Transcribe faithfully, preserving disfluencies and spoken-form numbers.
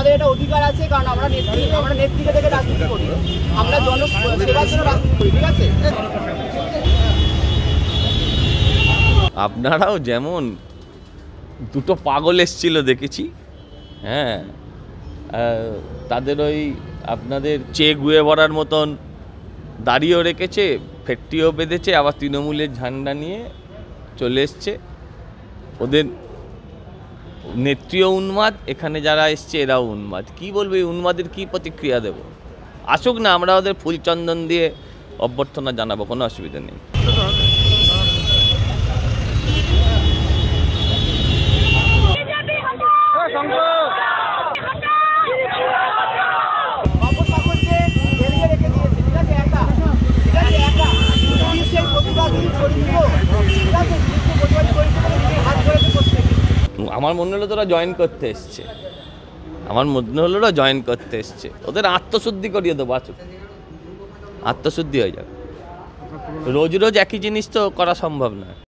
আমাদের এটা অধিকার আছে, কারণ আমরা নেত্রী আমরা নেত্রীকে থেকে রাজনীতি করি, আমরা জন সেবার জন্য রাজনীতি করি, ঠিক আছে। আপনারাও যেমন দুটো পাগল এসছিল দেখেছি, হ্যাঁ, তাদের ওই আপনাদের চে গুয়ে ভরার মতন দাড়িও রেখেছে, ফেটটিও বেঁধেছে, আবার তৃণমূলের ঝান্ডা নিয়ে চলে এসছে। ওদের নেত্রীও উন্মাদ, এখানে যারা এসছে এরাও উন্মাদ। কি বলবে এই উন্মাদের কি প্রতিক্রিয়া দেব? আসুক না, আমরা ওদের ফুলচন্দন দিয়ে অভ্যর্থনা জানাবো, কোনো অসুবিধা নেই। আমার মনে হলো তোরা জয়েন করতে এসছে, আমার মনে হলো ওরা জয়েন করতে এসছে। ওদের আত্মশুদ্ধি করিয়ে দেবো, বাঁচুক, আত্মশুদ্ধি হয়ে যাবে। রোজ রোজ একই জিনিস তো করা সম্ভব নয়।